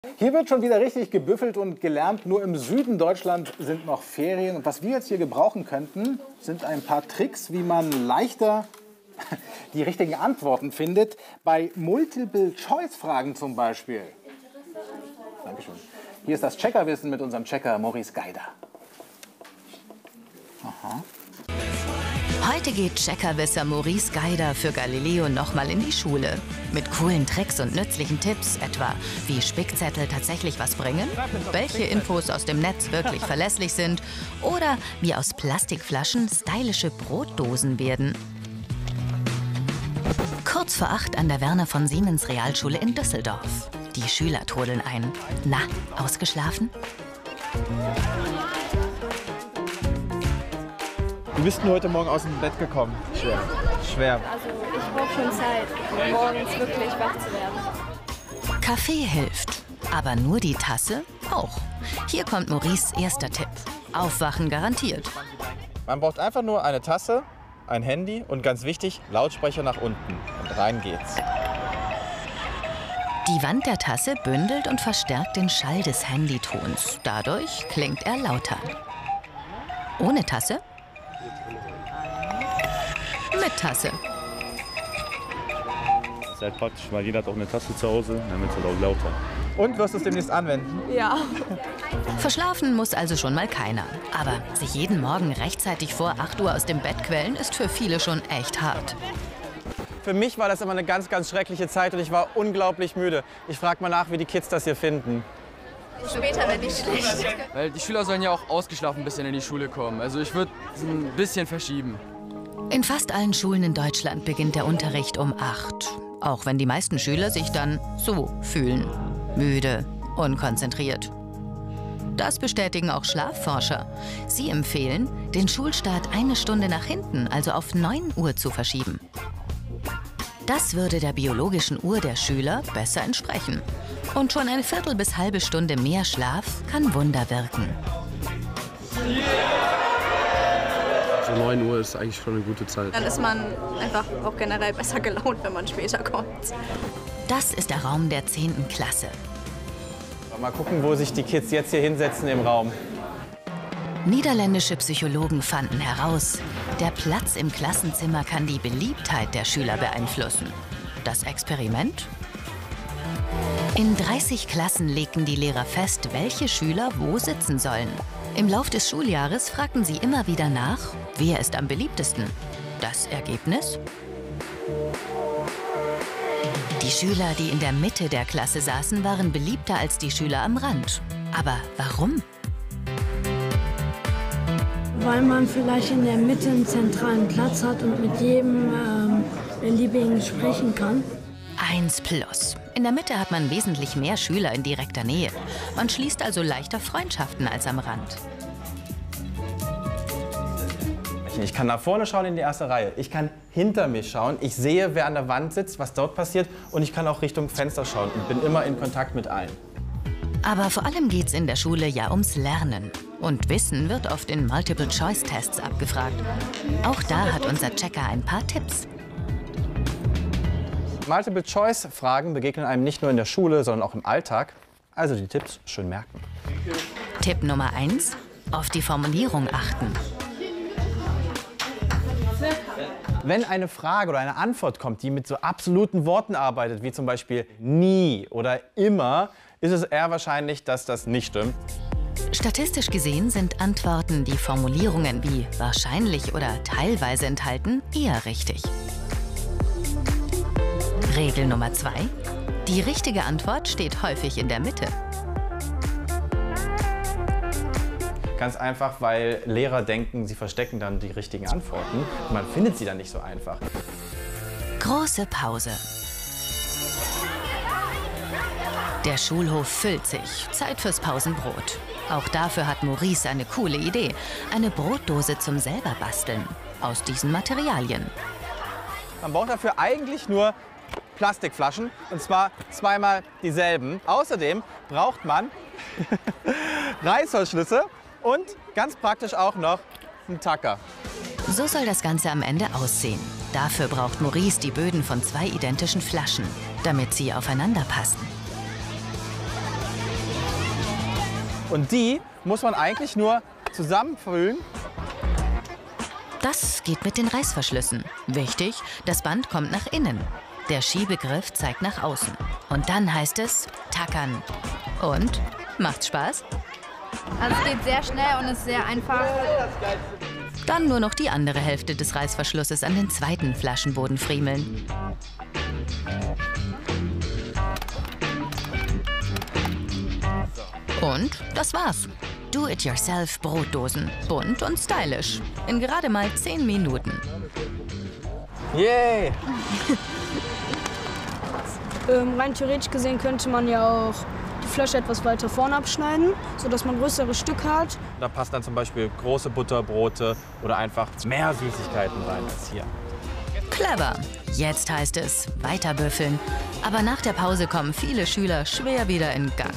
Hier wird schon wieder richtig gebüffelt und gelernt. Nur im Süden Deutschlands sind noch Ferien. Und was wir jetzt hier gebrauchen könnten, sind ein paar Tricks, wie man leichter die richtigen Antworten findet. Bei Multiple-Choice-Fragen zum Beispiel. Dankeschön. Hier ist das Checkerwissen mit unserem Checker Maurice Geider. Aha. Heute geht Checkerwisser Maurice Geider für Galileo nochmal in die Schule. Mit coolen Tricks und nützlichen Tipps, etwa wie Spickzettel tatsächlich was bringen, welche Infos aus dem Netz wirklich verlässlich sind oder wie aus Plastikflaschen stylische Brotdosen werden. Kurz vor 8 an der Werner von Siemens Realschule in Düsseldorf. Die Schüler trudeln ein. Na, ausgeschlafen? Wie bist du heute Morgen aus dem Bett gekommen? Schwer. Schwer. Also ich brauche schon Zeit, um morgens wirklich wach zu werden. Kaffee hilft, aber nur die Tasse auch. Hier kommt Maurices erster Tipp. Aufwachen garantiert. Man braucht einfach nur eine Tasse, ein Handy und ganz wichtig, Lautsprecher nach unten. Und rein geht's. Die Wand der Tasse bündelt und verstärkt den Schall des Handytons. Dadurch klingt er lauter. Ohne Tasse? Mit Tasse. Das ist halt praktisch, weil jeder hat auch eine Tasse zu Hause, dann wird es halt auch lauter. Und wirst du es demnächst anwenden? Ja. Verschlafen muss also schon mal keiner. Aber sich jeden Morgen rechtzeitig vor 8 Uhr aus dem Bett quälen, ist für viele schon echt hart. Für mich war das immer eine ganz, ganz schreckliche Zeit und ich war unglaublich müde. Ich frage mal nach, wie die Kids das hier finden. Später werde ich schlecht. Weil die Schüler sollen ja auch ausgeschlafen ein bisschen in die Schule kommen. Also ich würde es ein bisschen verschieben. In fast allen Schulen in Deutschland beginnt der Unterricht um 8. Auch wenn die meisten Schüler sich dann so fühlen. Müde, unkonzentriert. Das bestätigen auch Schlafforscher. Sie empfehlen, den Schulstart 1 Stunde nach hinten, also auf 9 Uhr zu verschieben. Das würde der biologischen Uhr der Schüler besser entsprechen. Und schon eine Viertel bis halbe Stunde mehr Schlaf kann Wunder wirken. So 9 Uhr ist eigentlich schon eine gute Zeit. Dann ist man einfach auch generell besser gelaunt, wenn man später kommt. Das ist der Raum der 10. Klasse. Mal gucken, wo sich die Kids jetzt hier hinsetzen im Raum. Niederländische Psychologen fanden heraus, der Platz im Klassenzimmer kann die Beliebtheit der Schüler beeinflussen. Das Experiment? In 30 Klassen legten die Lehrer fest, welche Schüler wo sitzen sollen. Im Lauf des Schuljahres fragten sie immer wieder nach, wer ist am beliebtesten. Das Ergebnis? Die Schüler, die in der Mitte der Klasse saßen, waren beliebter als die Schüler am Rand. Aber warum? Weil man vielleicht in der Mitte einen zentralen Platz hat und mit jedem beliebigen sprechen kann. 1+. In der Mitte hat man wesentlich mehr Schüler in direkter Nähe. Man schließt also leichter Freundschaften als am Rand. Ich kann nach vorne schauen in die erste Reihe. Ich kann hinter mir schauen. Ich sehe, wer an der Wand sitzt, was dort passiert. Und ich kann auch Richtung Fenster schauen und bin immer in Kontakt mit allen. Aber vor allem geht's in der Schule ja ums Lernen. Und Wissen wird oft in Multiple-Choice-Tests abgefragt. Auch da hat unser Checker ein paar Tipps. Multiple-Choice-Fragen begegnen einem nicht nur in der Schule, sondern auch im Alltag. Also die Tipps schön merken. Tipp Nummer 1. Auf die Formulierung achten. Wenn eine Frage oder eine Antwort kommt, die mit so absoluten Worten arbeitet, wie zum Beispiel nie oder immer, ist es eher wahrscheinlich, dass das nicht stimmt. Statistisch gesehen sind Antworten, die Formulierungen wie wahrscheinlich oder teilweise enthalten, eher richtig. Regel Nummer 2. Die richtige Antwort steht häufig in der Mitte. Ganz einfach, weil Lehrer denken, sie verstecken dann die richtigen Antworten. Und man findet sie dann nicht so einfach. Große Pause. Der Schulhof füllt sich. Zeit fürs Pausenbrot. Auch dafür hat Maurice eine coole Idee. Eine Brotdose zum selber basteln. Aus diesen Materialien. Man braucht dafür eigentlich nur Plastikflaschen. Und zwar zweimal dieselben. Außerdem braucht man Reißverschlüsse und ganz praktisch auch noch einen Tacker. So soll das Ganze am Ende aussehen. Dafür braucht Maurice die Böden von 2 identischen Flaschen, damit sie aufeinander passen. Und die muss man eigentlich nur zusammenfüllen. Das geht mit den Reißverschlüssen. Wichtig, das Band kommt nach innen. Der Schiebegriff zeigt nach außen. Und dann heißt es tackern. Und? Macht's Spaß? Also es geht sehr schnell und ist sehr einfach. Dann nur noch die andere Hälfte des Reißverschlusses an den zweiten Flaschenboden friemeln. Und das war's. Do-it-yourself-Brotdosen. Bunt und stylisch. In gerade mal 10 Minuten. Yay! Rein theoretisch gesehen könnte man ja auch die Flasche etwas weiter vorne abschneiden, sodass man größere Stücke hat. Da passen dann zum Beispiel große Butterbrote oder einfach mehr Süßigkeiten rein als hier. Clever. Jetzt heißt es weiter büffeln. Aber nach der Pause kommen viele Schüler schwer wieder in Gang.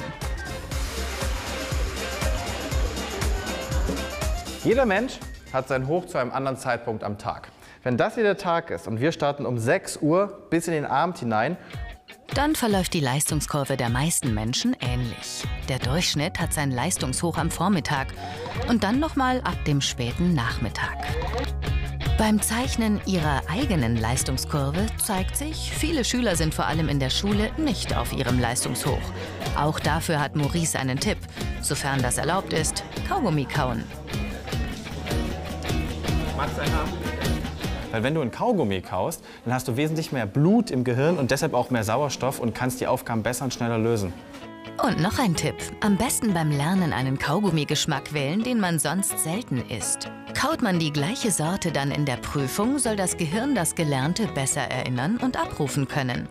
Jeder Mensch hat sein Hoch zu einem anderen Zeitpunkt am Tag. Wenn das hier der Tag ist und wir starten um 6 Uhr bis in den Abend hinein, dann verläuft die Leistungskurve der meisten Menschen ähnlich. Der Durchschnitt hat sein Leistungshoch am Vormittag und dann nochmal ab dem späten Nachmittag. Beim Zeichnen ihrer eigenen Leistungskurve zeigt sich, viele Schüler sind vor allem in der Schule nicht auf ihrem Leistungshoch. Auch dafür hat Maurice einen Tipp, sofern das erlaubt ist: Kaugummi kauen. Weil wenn du ein Kaugummi kaust, dann hast du wesentlich mehr Blut im Gehirn und deshalb auch mehr Sauerstoff und kannst die Aufgaben besser und schneller lösen. Und noch ein Tipp: Am besten beim Lernen einen Kaugummigeschmack wählen, den man sonst selten isst. Kaut man die gleiche Sorte dann in der Prüfung, soll das Gehirn das Gelernte besser erinnern und abrufen können.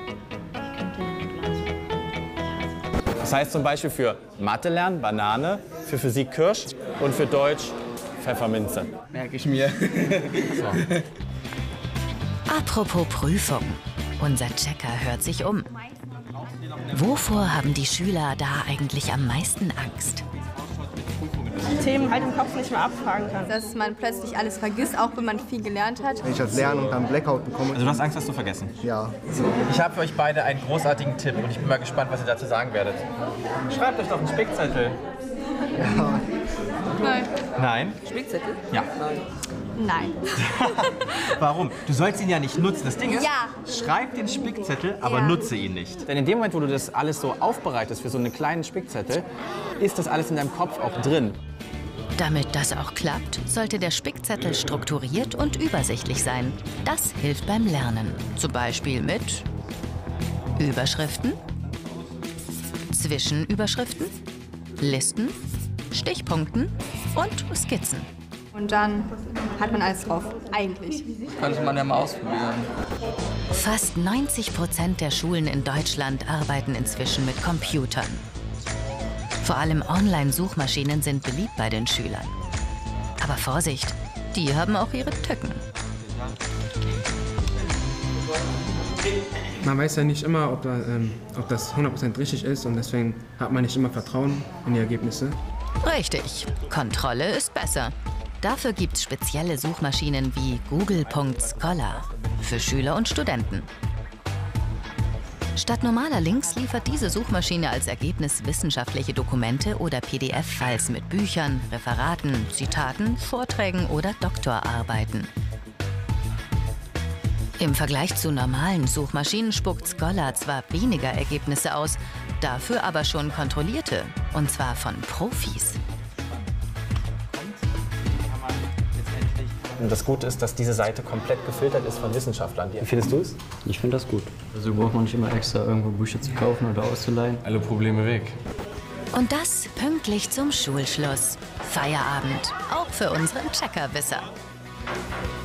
Das heißt zum Beispiel für Mathe lernen Banane, für Physik Kirsch und für Deutsch Pfefferminze. Merke ich mir. Apropos Prüfung. Unser Checker hört sich um. Wovor haben die Schüler da eigentlich am meisten Angst? Themen halt im Kopf nicht mehr abfragen kann. Dass man plötzlich alles vergisst, auch wenn man viel gelernt hat. Wenn ich das Lernen und dann Blackout bekomme. Also du hast Angst, das zu vergessen? Ja. Ich habe für euch beide einen großartigen Tipp und ich bin mal gespannt, was ihr dazu sagen werdet. Schreibt euch doch einen Spickzettel. Ja. Nein. Nein? Spickzettel? Ja. Nein. Warum? Du sollst ihn ja nicht nutzen. Das Ding ist, Ja. schreib den Spickzettel, aber Ja. nutze ihn nicht. Denn in dem Moment, wo du das alles so aufbereitest für so einen kleinen Spickzettel, ist das alles in deinem Kopf auch drin. Damit das auch klappt, sollte der Spickzettel strukturiert und übersichtlich sein. Das hilft beim Lernen. Zum Beispiel mit Überschriften, Zwischenüberschriften, Listen, Stichpunkten und Skizzen. Und dann hat man alles drauf. Eigentlich. Könnte man ja mal ausprobieren. Fast 90% der Schulen in Deutschland arbeiten inzwischen mit Computern. Vor allem Online-Suchmaschinen sind beliebt bei den Schülern. Aber Vorsicht, die haben auch ihre Tücken. Man weiß ja nicht immer, ob das 100% richtig ist und deswegen hat man nicht immer Vertrauen in die Ergebnisse. Richtig, Kontrolle ist besser. Dafür gibt's spezielle Suchmaschinen wie Google.Scholar für Schüler und Studenten. Statt normaler Links liefert diese Suchmaschine als Ergebnis wissenschaftliche Dokumente oder PDF-Files mit Büchern, Referaten, Zitaten, Vorträgen oder Doktorarbeiten. Im Vergleich zu normalen Suchmaschinen spuckt Scholar zwar weniger Ergebnisse aus, dafür aber schon kontrollierte, und zwar von Profis. Und das Gute ist, dass diese Seite komplett gefiltert ist von Wissenschaftlern. Wie findest du es? Ich finde das gut. Also braucht man nicht immer extra irgendwo Bücher zu kaufen oder auszuleihen. Alle Probleme weg. Und das pünktlich zum Schulschluss. Feierabend, auch für unseren Checkerwisser.